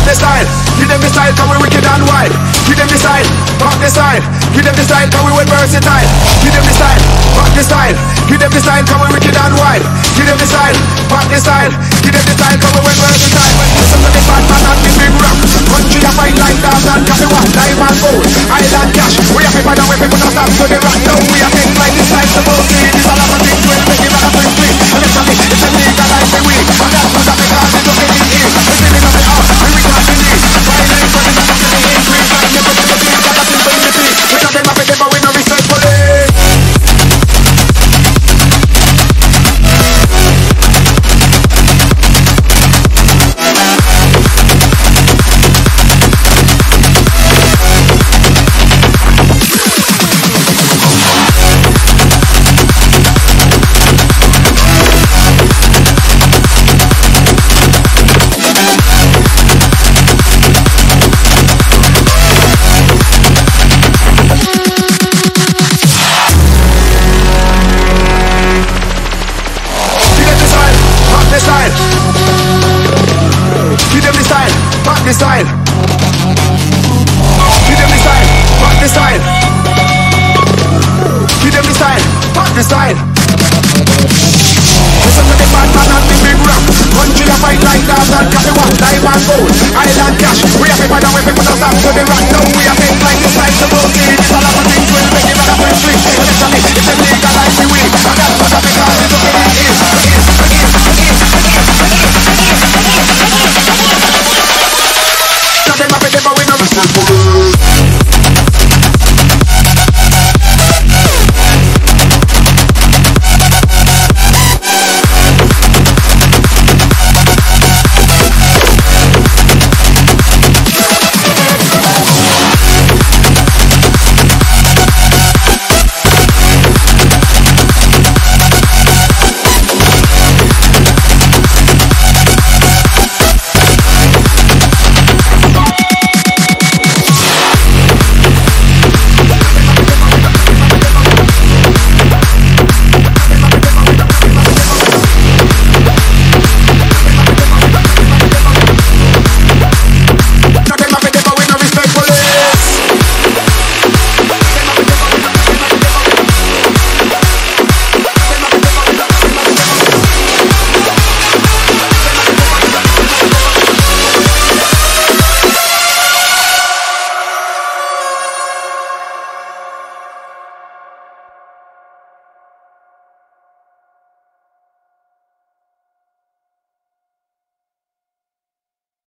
the style, give them the style, cause we wicked and wild. Give them the style, rock the style, give them the style, cause we well versatile. Give them the style, rock the style, give them the style, cause we wicked and wild. Give them the style, rock the style, give them the style, cause we well versatile. Listen to the bad man and the big rock. Country a fight like that and cafe one, diamond gold, island cash. We have people and we people not stop to the rock. Now we are things like this like supposed to be. This all of a thing, we'll make it back up and free. Literally, it's a legal life we weak. And that's what because it's looking in here. We're sitting on the house, and we can't believe. Violence, but it's not the increase. Like never to the beat, got a simple unity. We got them up in but we no research for it. The style. Give them the style, rock the style. Give them the style, rock the style. Listen to the bad man and the big rock. Country a fight like that and cafe one, diamond gold, island cash. We have people and we people not stop to the rock.